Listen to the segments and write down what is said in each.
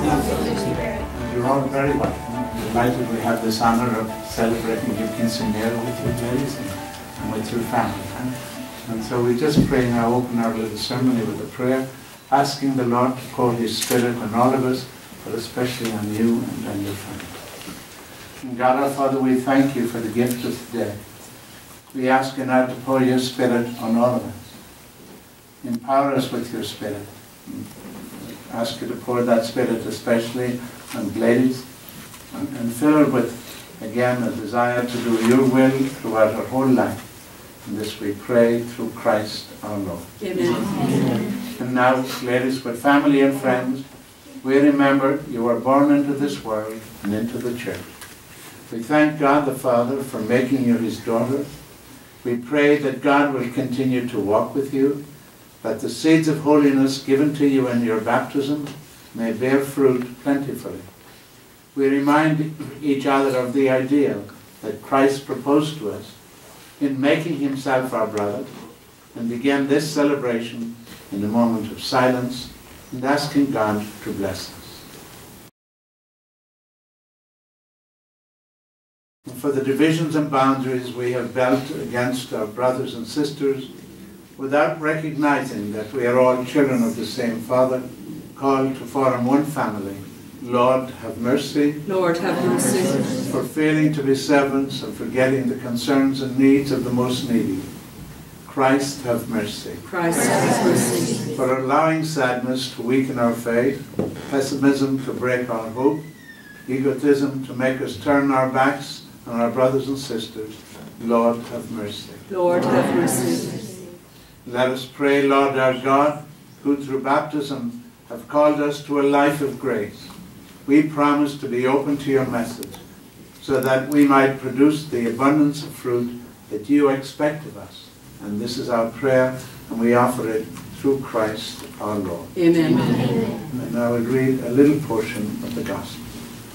And you're all very welcome. I'm delighted we have this honour of celebrating your Quinceanera with you, ladies, and with your family. And so we just pray now, open our little ceremony with a prayer, asking the Lord to pour His Spirit on all of us, but especially on you and on your family. And God our Father, we thank you for the gift of today. We ask you now to pour your Spirit on all of us. Empower us with your Spirit. We ask you to pour that Spirit especially on ladies, and fill her with, again, a desire to do your will throughout her whole life. And this we pray through Christ our Lord. Amen. And now, ladies, with family and friends, we remember you were born into this world and into the church. We thank God the Father for making you His daughter. We pray that God will continue to walk with you, that the seeds of holiness given to you in your baptism may bear fruit plentifully. We remind each other of the ideal that Christ proposed to us in making Himself our brother, and begin this celebration in a moment of silence and asking God to bless us. And for the divisions and boundaries we have built against our brothers and sisters, without recognizing that we are all children of the same Father, called to form one family, Lord, have mercy. Lord, have mercy. For failing to be servants and forgetting the concerns and needs of the most needy, Christ, have mercy. Christ, have mercy. For allowing sadness to weaken our faith, pessimism to break our hope, egotism to make us turn our backs on our brothers and sisters, Lord, have mercy. Lord, have mercy. Let us pray, Lord our God, who through baptism have called us to a life of grace. We promise to be open to your message, so that we might produce the abundance of fruit that you expect of us. And this is our prayer, and we offer it through Christ our Lord. Amen. And now we'll read a little portion of the Gospel.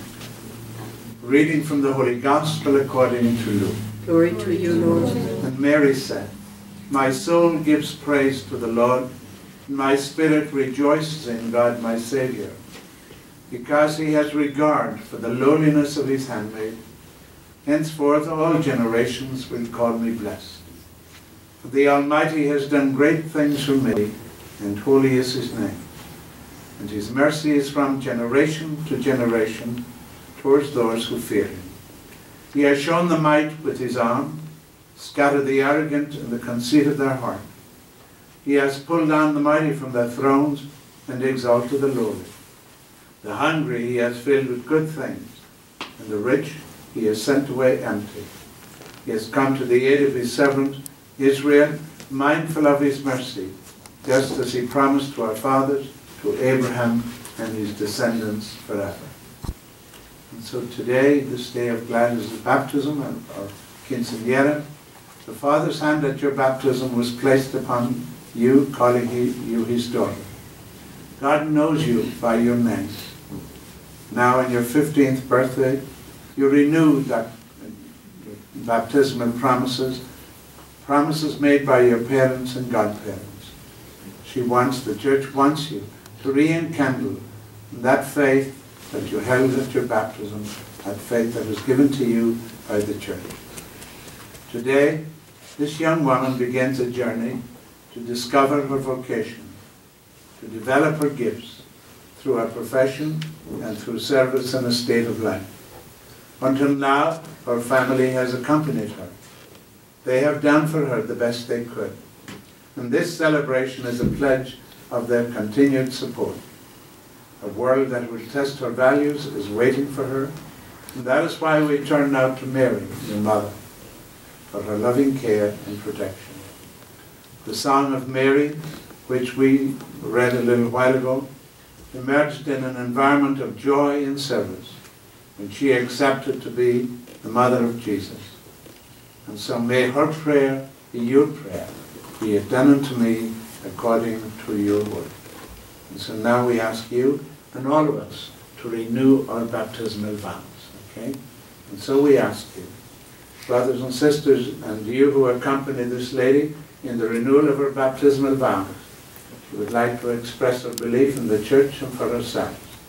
Reading from the Holy Gospel according to Luke. Glory to you, Lord. And Mary said, My soul gives praise to the Lord, and my spirit rejoices in God my Saviour, because He has regard for the lowliness of His handmaid. Henceforth all generations will call me blessed. For the Almighty has done great things for me, and holy is His name. And His mercy is from generation to generation towards those who fear Him. He has shown the might with His arm, scattered the arrogant in the conceit of their heart. He has pulled down the mighty from their thrones and exalted the lowly. The hungry He has filled with good things, and the rich He has sent away empty. He has come to the aid of His servant Israel, mindful of His mercy, just as He promised to our fathers, to Abraham and his descendants forever. And so today, this day of gladness of baptism, or Quinceanera, the Father's hand at your baptism was placed upon you, calling you His daughter. God knows you by your name. Now in your 15th birthday, you renew that baptismal promises made by your parents and godparents. The Church wants you to re-enkindle that faith that you held at your baptism, that faith that was given to you by the Church. Today, this young woman begins a journey to discover her vocation, to develop her gifts through her profession and through service in a state of life. Until now, her family has accompanied her. They have done for her the best they could. And this celebration is a pledge of their continued support. A world that will test her values is waiting for her, and that is why we turn now to Mary, your mother, for her loving care and protection. The Song of Mary, which we read a little while ago, emerged in an environment of joy and service when she accepted to be the mother of Jesus. And so may her prayer be your prayer. Be it done unto me according to your word. And so now we ask you and all of us to renew our baptismal vows. Okay? And so we ask you, brothers and sisters, and you who accompany this lady in the renewal of her baptismal vows, if you would like to express our belief in the Church and for ourselves,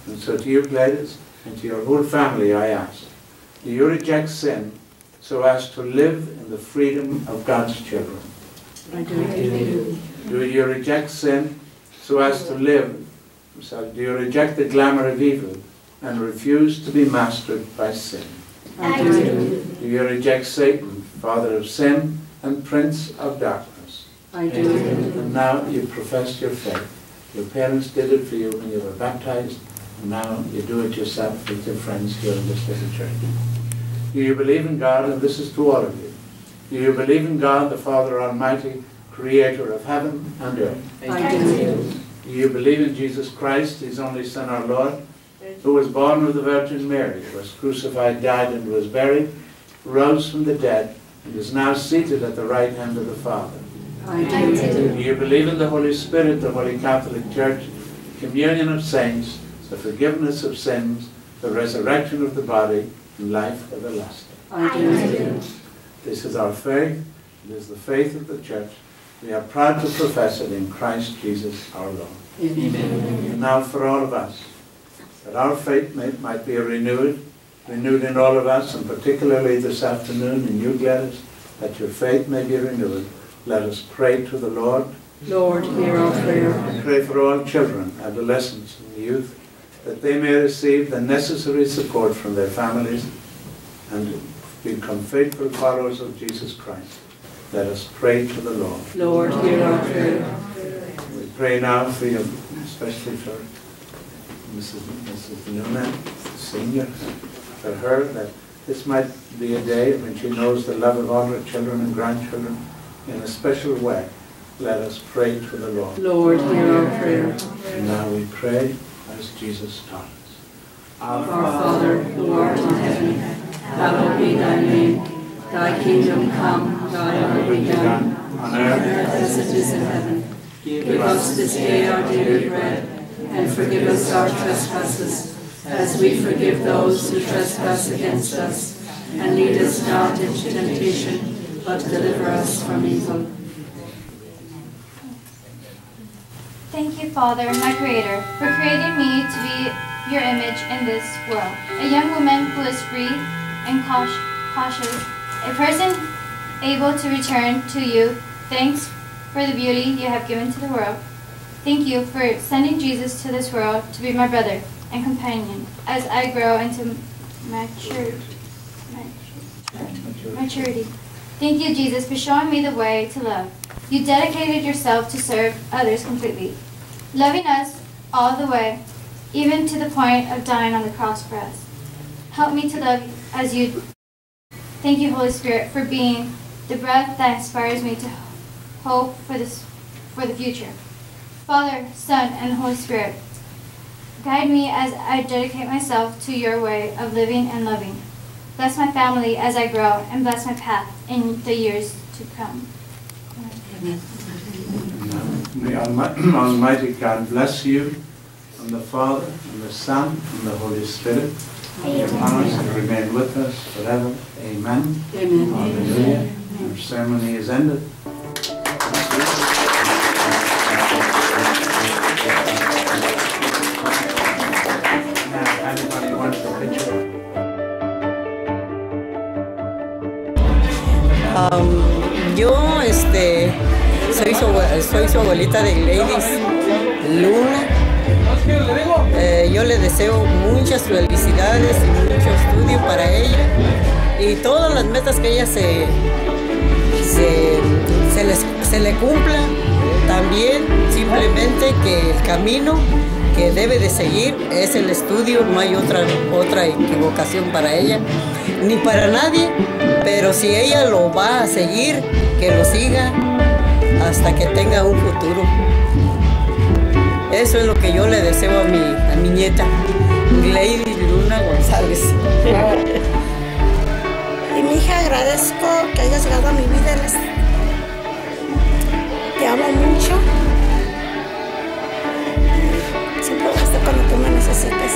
And so to you, Gladys, and to your whole family, I ask, do you reject sin so as to live in the freedom of God's children? I do. Do you reject sin so as to live? Do you reject the glamour of evil and refuse to be mastered by sin? I do. Do you reject Satan, father of sin and prince of darkness? I do. And now you profess your faith. Your parents did it for you when you were baptized, and now you do it yourself with your friends here in this little church. Do you believe in God, and this is to all of you, do you believe in God, the Father Almighty, creator of heaven and earth? I do. Do you believe in Jesus Christ, his only Son, our Lord, who was born of the Virgin Mary, was crucified, died, and was buried, rose from the dead, and is now seated at the right hand of the Father? I do. Do you believe in the Holy Spirit, the Holy Catholic Church, communion of saints, the forgiveness of sins, the resurrection of the body, and life everlasting? I do. This is our faith. It is the faith of the Church. We are proud to profess it in Christ Jesus our Lord. Amen. And now for all of us, that our faith might be renewed in all of us, and particularly this afternoon in you, Gladys, that your faith may be renewed. Let us pray to the Lord. Lord, hear our prayer. And pray for all children, adolescents, and youth, that they may receive the necessary support from their families and become faithful followers of Jesus Christ. Let us pray to the Lord. Lord, hear our prayer. We pray now for you, especially for Mrs. Newman, Senior, for her, that this might be a day when she knows the love of all her children and grandchildren in a special way. Let us pray to the Lord. Lord, hear our prayer. And now we pray as Jesus taught us. Our Father, who art in heaven, hallowed be thy name. Thy kingdom come, thy will be done, on earth as it is in heaven. Give us this day our daily bread, and forgive us our trespasses, as we forgive those who trespass against us. And lead us not into temptation, but deliver us from evil. Thank you, Father, my Creator, for creating me to be your image in this world. A young woman who is free and cautious, a person able to return to you. Thanks for the beauty you have given to the world. Thank you for sending Jesus to this world to be my brother and companion as I grow into maturity. Thank you, Jesus, for showing me the way to love. You dedicated yourself to serve others completely, loving us all the way, even to the point of dying on the cross for us. Help me to love as you do. Thank you, Holy Spirit, for being the breath that inspires me to hope for the future. Father, Son, and Holy Spirit, guide me as I dedicate myself to your way of living and loving. Bless my family as I grow, and bless my path in the years to come. May Almighty God bless you, and the Father, and the Son, and the Holy Spirit. Your promise and remain with us forever. Amen. Amen. Hallelujah. Our ceremony is ended. Anybody wants a picture? Yo soy su abuelita de Gladys Luna. Yo le deseo muchas felicidades y mucho estudio para ella y todas las metas que ella se le cumplan. También simplemente que el camino que debe de seguir es el estudio, no hay otra equivocación para ella ni para nadie, pero si ella lo va a seguir, que lo siga hasta que tenga un futuro. Eso es lo que yo le deseo a mi nieta, Gladys Luna González. Y mi hija, agradezco que hayas llegado a mi vida. Te amo mucho. Siempre voy a estar cuando tú me necesites.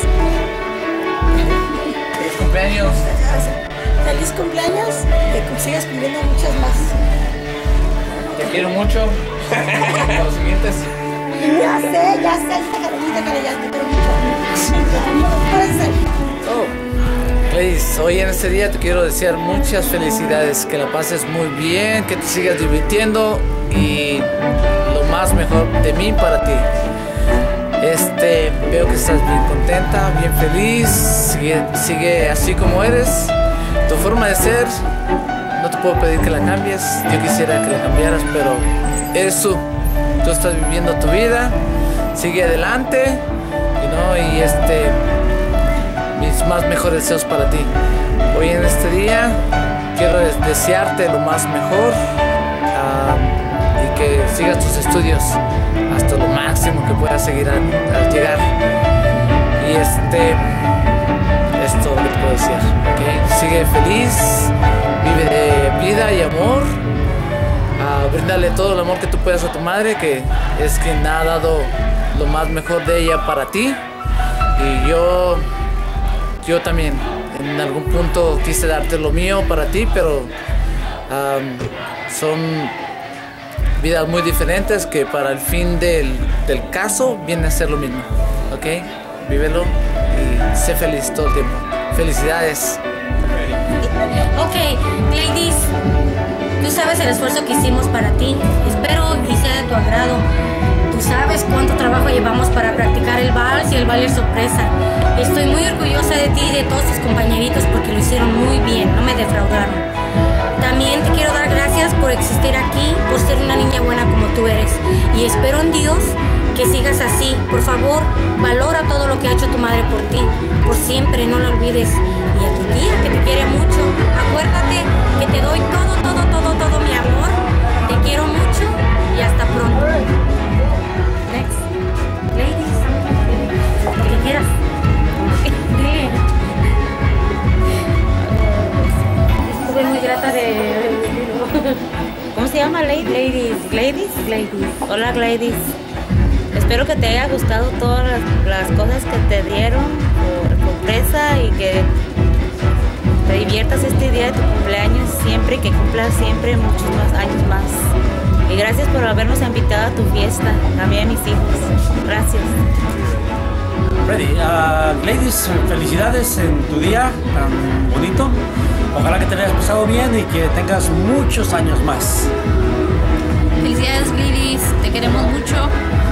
¡Feliz cumpleaños! Feliz cumpleaños, que sigas cumpliendo muchos más. Te quiero mucho. Los siguientes. Ya sé, esta Carolita, que ya te quiero mucho. Ladies, hoy en este día te quiero desear muchas felicidades, que la pases muy bien, que te sigas divirtiendo y lo más mejor de mí para ti. Veo que estás bien contenta, bien feliz, sigue así como eres. Tu forma de ser, no te puedo pedir que la cambies, yo quisiera que la cambiaras, pero eres tú estás viviendo tu vida, sigue adelante, y mis más mejores deseos para ti. Hoy en este día quiero desearte lo más mejor y que sigas tus estudios hasta lo máximo que puedas seguir al llegar. Y es todo lo que te puedo decir, ¿okay? Sigue feliz, vive de vida y amor. Bríndale todo el amor que tú puedas a tu madre, que es quien ha dado lo más mejor de ella para ti. Y yo también en algún punto quise darte lo mío para ti, pero son vidas muy diferentes que para el fin del caso viene a ser lo mismo, ¿ok? Vívelo y sé feliz todo el tiempo. Felicidades. Ok, ladies, tú sabes el esfuerzo que hicimos para ti. Espero y sea de tu agrado. Tú sabes cuánto trabajo llevamos para practicar el vals y el baile sorpresa. Estoy muy orgullosa de ti y de todos tus compañeritos porque lo hicieron muy bien, no me defraudaron. También te quiero dar gracias por existir aquí, por ser una niña buena como tú eres. Y espero en Dios que sigas así. Por favor, valora todo lo que ha hecho tu madre por ti. Por siempre, no lo olvides. Y a tu tía, que te quiere mucho, acuérdate que te doy todo mi amor. Te quiero mucho y hasta pronto. Next. Ladies, lo que quieras. Dile. Estuve muy grata de... ¿Cómo se llama? Ladies. Hola, ladies. Espero que te haya gustado todas las cosas que te dieron por sorpresa y que te diviertas este día de tu cumpleaños siempre y que cumplas siempre muchos más años más. Y gracias por habernos invitado a tu fiesta, a mí y a mis hijos. Gracias. Ready. Ladies, felicidades en tu día tan bonito. Ojalá que te hayas pasado bien y que tengas muchos años más. Felicidades, ladies, te queremos mucho.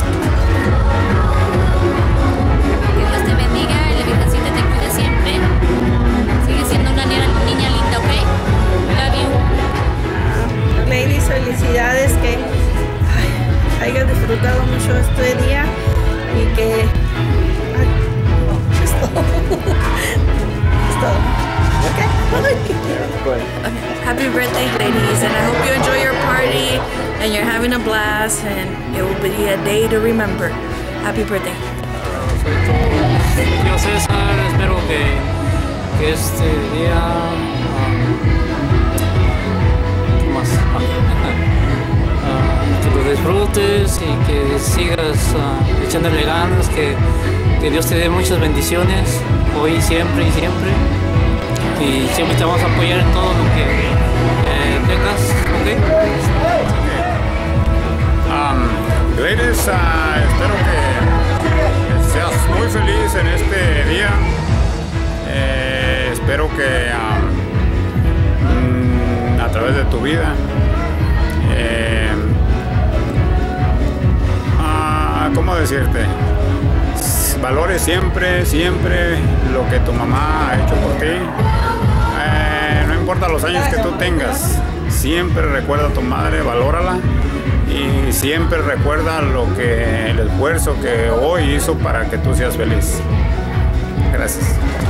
Que Dios te bendiga y la Virgencita te cuide siempre. Sigue siendo una niña linda, ¿ok? Love you. Ladies, felicidades, que hayas disfrutado mucho este día y que... es todo. Es todo. Okay. Happy birthday, ladies, and I hope you enjoy your party and you're having a blast and it will be a day to remember. Happy birthday. Yo César, espero que este día que lo disfrutes y que sigas echándole ganas, que Dios te dé muchas bendiciones hoy, siempre y siempre. Y siempre te vamos a apoyar en todo lo que tengas, ¿ok? Ladies, espero que seas muy feliz en este día. Espero que a través de tu vida ¿cómo decirte? Valores siempre lo que tu mamá ha hecho por ti. No importa los años que tú tengas, siempre recuerda a tu madre, valórala y siempre recuerda el esfuerzo que hoy hizo para que tú seas feliz. Gracias.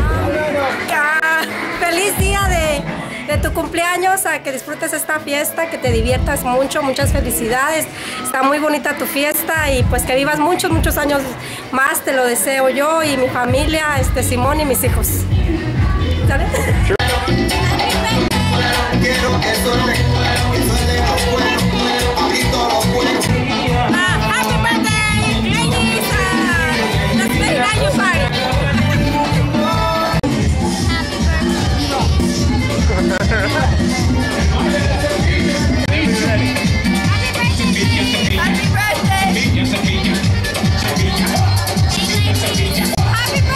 Feliz día de tu cumpleaños, a que disfrutes esta fiesta, que te diviertas mucho, muchas felicidades. Está muy bonita tu fiesta y pues que vivas muchos años más, te lo deseo yo y mi familia, Simón y mis hijos. ¿Sale? Happy birthday, ladies! Let's make that your party. Happy birthday!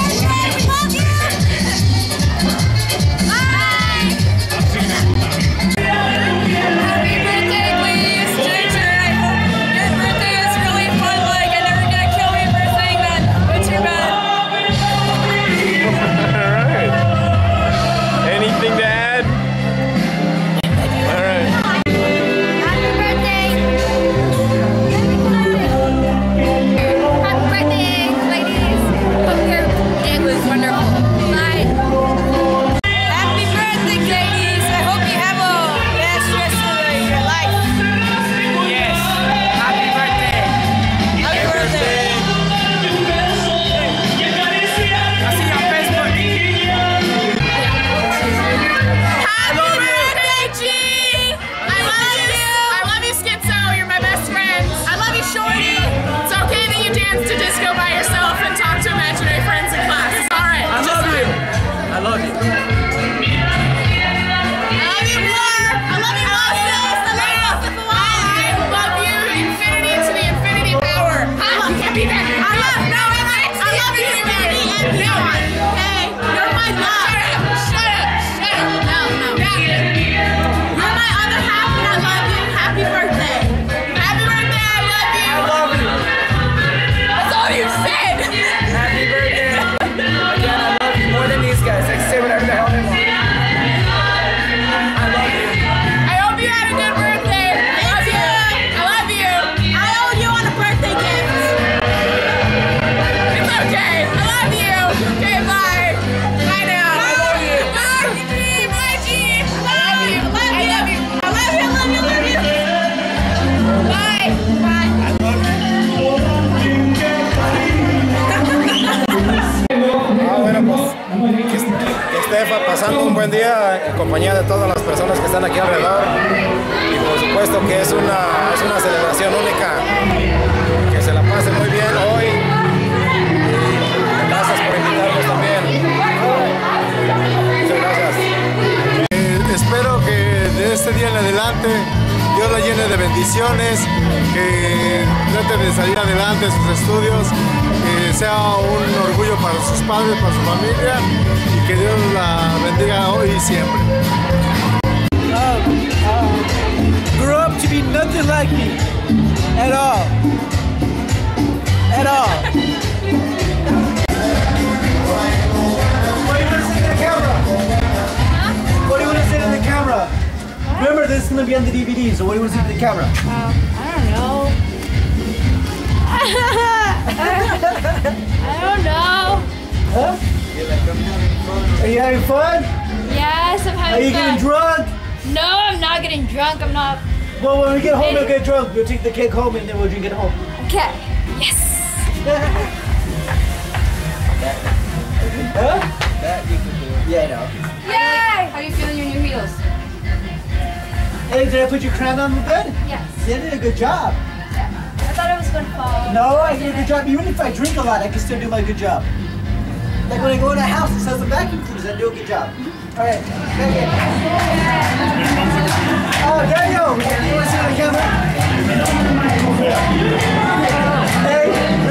que esté pasando un buen día en compañía de todas las personas que están aquí alrededor. Y por supuesto que es una celebración única. Que se la pase muy bien hoy. Y gracias por invitarnos también. Muchas gracias. Espero que de este día en adelante Dios la llene de bendiciones, que trate de salir adelante en sus estudios, que sea un orgullo para sus padres, para su familia y que Dios la bendiga hoy y siempre. Grew up to be nothing like me at all. At all. What do you want to say to the camera? What do you want to say to the camera? Remember, this is going to be on the DVD, so what do you want to say to the camera? I don't know. I don't know. Huh? Are you having fun? Yes, I'm having fun. Are you getting drunk? No, I'm not getting drunk. I'm not. Well, when we get home, we'll get drunk. We'll take the cake home and then we'll drink it home. Okay. Yes. Huh? That you can do. Yeah, I know. Yay! How do you feel in your new heels? Hey, did I put your crown on good? Yes. You did a good job. I thought it was going to fall. No, I did a good job. Even if I drink a lot, I can still do my good job. Like when I go in a house that says a vacuum cleaner, I do a good job. All right. Oh, Daniel, you want to see the camera? Hey.